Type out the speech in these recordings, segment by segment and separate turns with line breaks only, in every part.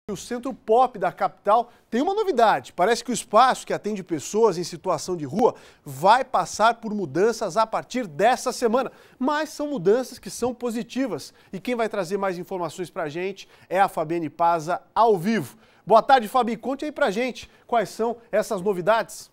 O Centro Pop da capital tem uma novidade. Parece que o espaço que atende pessoas em situação de rua vai passar por mudanças a partir dessa semana. Mas são mudanças que são positivas. E quem vai trazer mais informações pra gente é a Fabiane Paza ao vivo. Boa tarde, Fabi. Conte aí pra gente quais são essas novidades.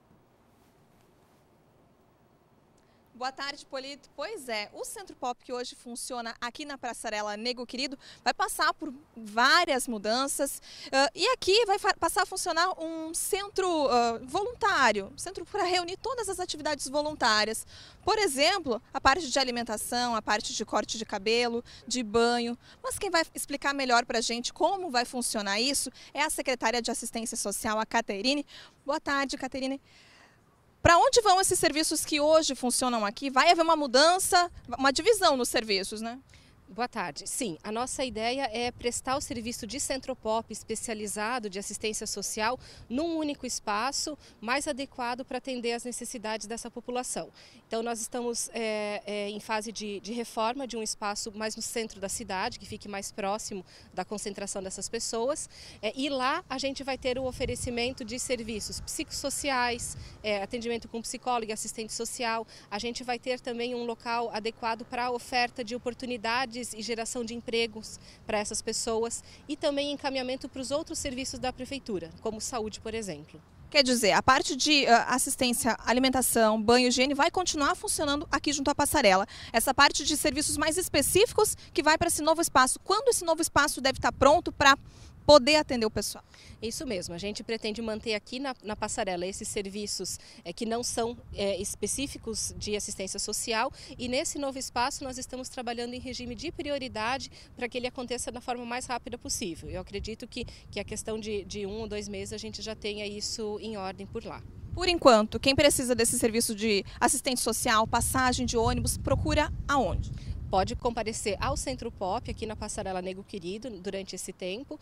Boa tarde, Polito. Pois é, o Centro Pop que hoje funciona aqui na Passarela Nego Querido vai passar por várias mudanças e aqui vai passar a funcionar um centro voluntário, centro para reunir todas as atividades voluntárias. Por exemplo, a parte de alimentação, a parte de corte de cabelo, de banho. Mas quem vai explicar melhor para a gente como vai funcionar isso é a secretária de Assistência Social, a Caterine. Boa tarde, Caterine. Para onde vão esses serviços que hoje funcionam aqui? Vai haver uma mudança, uma divisão nos serviços, né?
Boa tarde. Sim, a nossa ideia é prestar o serviço de Centro Pop especializado de assistência social num único espaço, mais adequado para atender às necessidades dessa população. Então nós estamos em fase de reforma de um espaço mais no centro da cidade, que fique mais próximo da concentração dessas pessoas. E lá a gente vai ter o oferecimento de serviços psicossociais, atendimento com psicólogo e assistente social. A gente vai ter também um local adequado para a oferta de oportunidades e geração de empregos para essas pessoas e também encaminhamento para os outros serviços da prefeitura, como saúde, por exemplo.
Quer dizer, a parte de assistência, alimentação, banho, higiene vai continuar funcionando aqui junto à Passarela. Essa parte de serviços mais específicos que vai para esse novo espaço. Quando esse novo espaço deve estar pronto para poder atender o pessoal?
Isso mesmo, a gente pretende manter aqui na Passarela esses serviços que não são específicos de assistência social e nesse novo espaço nós estamos trabalhando em regime de prioridade para que ele aconteça da forma mais rápida possível. Eu acredito que a questão de 1 ou 2 meses a gente já tenha isso em ordem por lá.
Por enquanto, quem precisa desse serviço de assistente social, passagem de ônibus, procura aonde?
Pode comparecer ao Centro Pop, aqui na Passarela Nego Querido, durante esse tempo,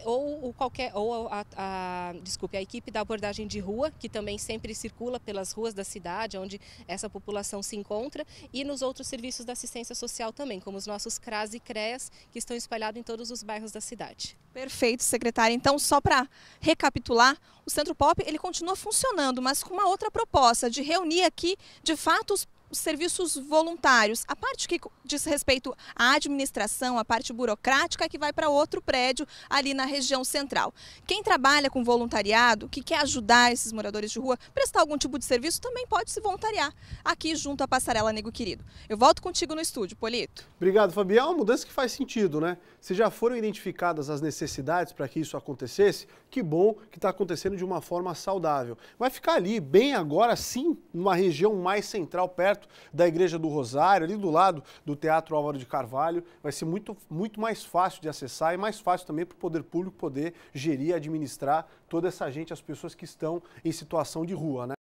a equipe da abordagem de rua, que também sempre circula pelas ruas da cidade, onde essa população se encontra, e nos outros serviços da assistência social também, como os nossos CRAS e CREAS, que estão espalhados em todos os bairros da cidade.
Perfeito, secretária. Então, só para recapitular, o Centro Pop ele continua funcionando, mas com uma outra proposta, de reunir aqui, de fato, os serviços voluntários. A parte que diz respeito à administração, a parte burocrática, que vai para outro prédio ali na região central. Quem trabalha com voluntariado, que quer ajudar esses moradores de rua, prestar algum tipo de serviço, também pode se voluntariar aqui junto à Passarela Nego Querido. Eu volto contigo no estúdio, Polito.
Obrigado, Fabi. É uma mudança que faz sentido, né? Se já foram identificadas as necessidades para que isso acontecesse, que bom que está acontecendo de uma forma saudável. Vai ficar ali, bem agora sim, numa região mais central, perto da Igreja do Rosário, ali do lado do Teatro Álvaro de Carvalho. Vai ser muito mais fácil de acessar e mais fácil também para o poder público poder gerir e administrar toda essa gente, as pessoas que estão em situação de rua, né?